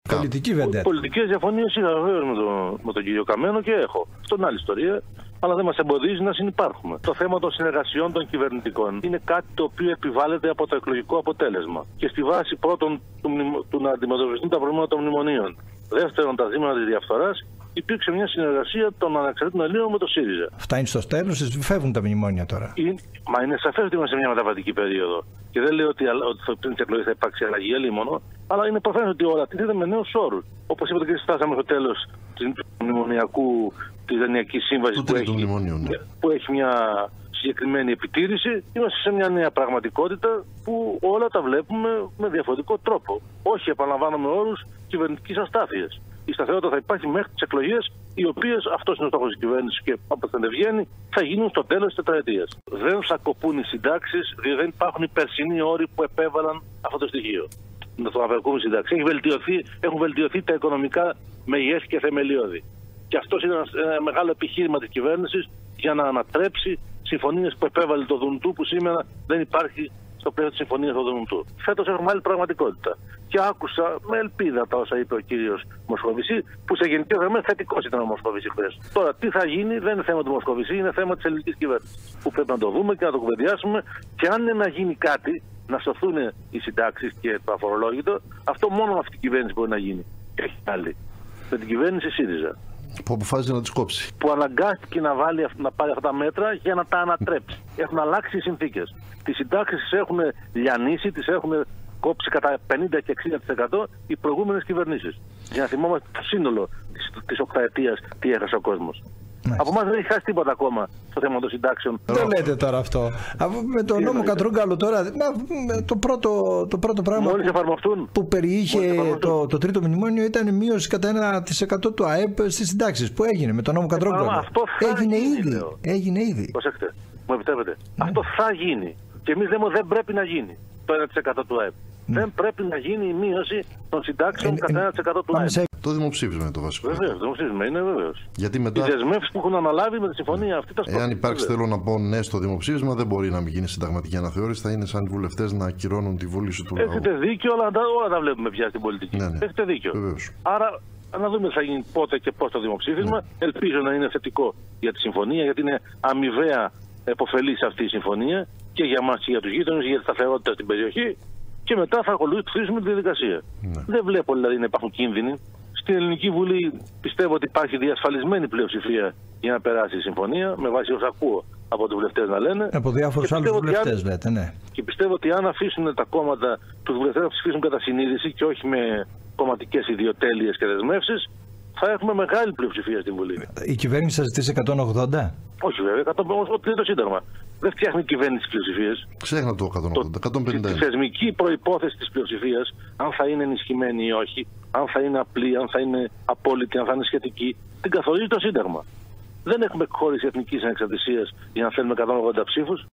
Πολιτική βεντέτα. Πολιτικές διαφωνίες είχα βεβαίως με τον κύριο Καμένο και έχω. Στον άλλη ιστορία. Αλλά δεν μας εμποδίζει να συνυπάρχουμε. Το θέμα των συνεργασιών των κυβερνητικών είναι κάτι το οποίο επιβάλλεται από το εκλογικό αποτέλεσμα. Και στη βάση πρώτον του να αντιμετωπιστούν τα προβλήματα των μνημονίων. Δεύτερον, τα ζήματα της διαφθοράς, υπήρξε μια συνεργασία των ανεξαρτήτων Ελλήνων με το ΣΥΡΙΖΑ. Φτάνει στο τέλος, φεύγουν τα μνημόνια τώρα. Μα είναι σαφές ότι είμαστε σε μια μεταβατική περίοδο. Και δεν λέω ότι πριν τις εκλογές θα υπάρξει αλλαγή ελίμονο, αλλά είναι προφανές ότι όλα τίθεται με νέους όρους. Όπως είπατε και φτάσαμε στο τέλος του μνημονιακού, της Δανειακής Σύμβασης που έχει μια συγκεκριμένη επιτήρηση. Είμαστε σε μια νέα πραγματικότητα που όλα τα βλέπουμε με διαφορετικό τρόπο. Όχι, επαναλαμβάνομαι, όρους κυβερνητικής αστάθειας. Η σταθερότητα θα υπάρχει μέχρι τις εκλογές, οι οποίες, αυτός είναι ο στόχος της κυβέρνησης και όπως δεν βγαίνει, θα γίνουν στο τέλος της τετραετίας. Δεν θα κοπούν οι συντάξεις, διότι δεν υπάρχουν οι περσινοί όροι που επέβαλαν αυτό το στοιχείο. Να το απερκούμε συντάξει. Έχουν βελτιωθεί τα οικονομικά μεγέθη και θεμελιώδη. Και αυτό είναι ένα μεγάλο επιχείρημα της κυβέρνησης για να ανατρέψει συμφωνίες που επέβαλε το ΔΝΤ, που σήμερα δεν υπάρχει στο πλαίσιο της συμφωνίας του ΔΝΤ. Φέτος έχουμε άλλη πραγματικότητα. Και άκουσα με ελπίδα τα όσα είπε ο κύριος Μοσχοβησί, που σε γενικό γραμμένο θετικός ήταν ο Μοσχοβησί χθες. Τώρα, τι θα γίνει δεν είναι θέμα του Μοσχοβησί, είναι θέμα της ελληνικής κυβέρνησης. Που πρέπει να το δούμε και να το κουβεντιάσουμε. Και αν είναι να γίνει κάτι, να σωθούν οι συντάξεις και το αφορολόγητο, αυτό μόνο με αυτή την κυβέρνηση μπορεί να γίνει. Έχει άλλη. Με την κυβέρνηση ΣΥΡΙΖΑ. Που αποφάσισε να τις κόψει. Που αναγκάστηκε να πάρει αυτά τα μέτρα για να τα ανατρέψει. Έχουν αλλάξει οι συνθήκες. Τις συντάξεις τις έχουν λιανίσει, τις έχουν κόψει κατά 50 και 60% οι προηγούμενες κυβερνήσεις. Για να θυμόμαστε το σύνολο της οκταετίας τι έχασε ο κόσμος. Από εμάς δεν έχει χάσει τίποτα ακόμα στο θέμα των συντάξεων. Δεν λέτε τώρα αυτό. Με τον νόμο Κατρούγκαλο τώρα, το πρώτο πράγμα που περιείχε το τρίτο μνημόνιο ήταν μείωση κατά 1% του ΑΕΠ στις συντάξεις. Που έγινε με τον νόμο Κατρούγκαλο. Έγινε ήδη. Προσέξτε, μου επιτρέπετε. Αυτό θα γίνει. Και εμείς λέμε δεν πρέπει να γίνει το 1% του ΑΕΠ. Δεν πρέπει να γίνει η μείωση των συντάξεων κατά 1% του ΑΕΠ. Το δημοψήφισμα είναι το βασικό. Βεβαίως, το δημοψήφισμα είναι βεβαίως. Γιατί μετά. Οι δεσμεύσεις που έχουν αναλάβει με τη συμφωνία αυτή τα στόχια. Εάν υπάρξει, θέλω να πω, ναι στο δημοψήφισμα, δεν μπορεί να μην γίνει συνταγματική αναθεώρηση. Θα είναι σαν οι βουλευτές να ακυρώνουν τη βούληση του λαού. Έχετε δίκιο, αλλά όλα τα βλέπουμε πια στην πολιτική. Ναι. Έχετε δίκιο. Βεβαίως. Άρα, να δούμε θα γίνει πότε και πώς το δημοψήφισμα. Ελπίζω να είναι θετικό για τη συμφωνία, γιατί είναι αμοιβαία επωφελής αυτή η συμφωνία και για εμάς και για τους γείτονες, για τη σταθερότητα στην περιοχή. Και μετά θα ακολουθήσουμε τη διαδικασία. Δεν βλέπω δηλαδή να υπάρχουν κίνδυνοι. Στην Ελληνική Βουλή πιστεύω ότι υπάρχει διασφαλισμένη πλειοψηφία για να περάσει η συμφωνία, με βάση όσα ακούω από τους βουλευτές να λένε. Από διάφορους άλλους βουλευτές, λέτε, ναι. Και πιστεύω ότι αν αφήσουν τα κόμματα, τους βουλευτές να ψηφίσουν κατά συνείδηση και όχι με κομματικές ιδιοτέλειες και δεσμεύσεις, θα έχουμε μεγάλη πλειοψηφία στην Βουλή. Η κυβέρνηση θα ζητήσει 180? Όχι βέβαια, ό,τι είναι το Σύνταγμα. Δεν φτιάχνει η κυβέρνηση πλειοψηφίες. Ξέχνα το 180, 151. Η θεσμική προϋπόθεση της πλειοψηφίας, αν θα είναι ενισχυμένη ή όχι, αν θα είναι απλή, αν θα είναι απόλυτη, αν θα είναι σχετική, την καθορίζει το Σύνταγμα. Δεν έχουμε χώρες εθνικής ανεξαρτησίας για να θέλουμε 180 ψήφους.